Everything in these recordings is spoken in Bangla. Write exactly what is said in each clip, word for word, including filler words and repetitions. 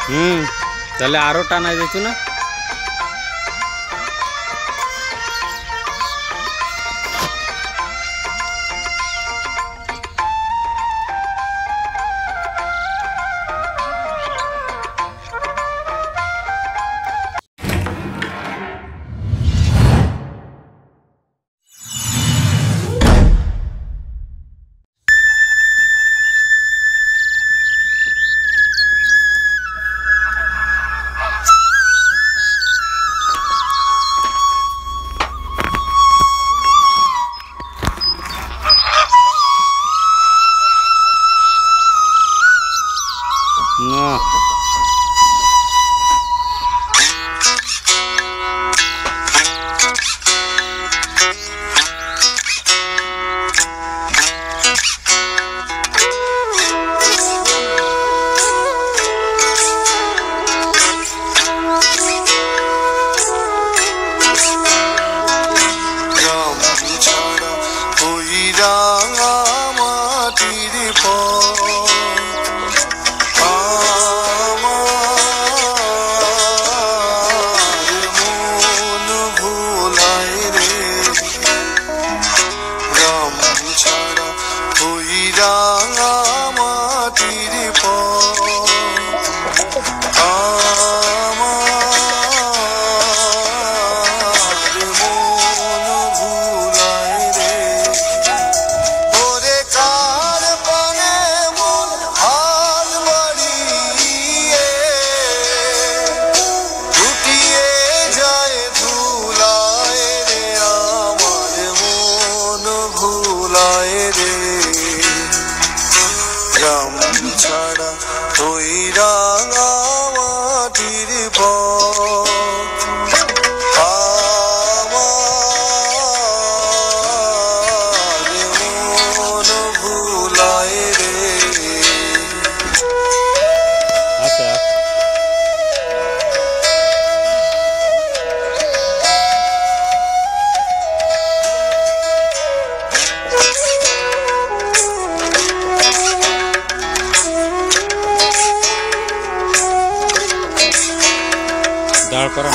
হুম, তাহলে আরো টানা যেত না? না, গ্রাম ছাড়া ওই রাঙা মাটির পথ আমার মন ভুলায় রে। আচ্ছা, দাঁড় করা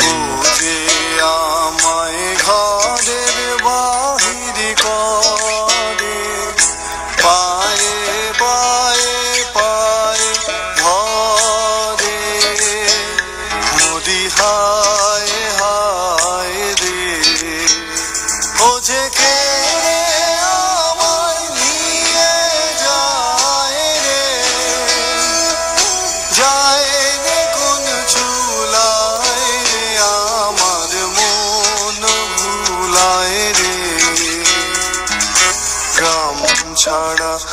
আমায় ঘরের বাহির করে পায়ে পায়ে পায়ে ধরে মোদি হায় হায় রে ও যে কে আমায় নিয়ে যায় রে যায় রে কোন চুলা ছাড়া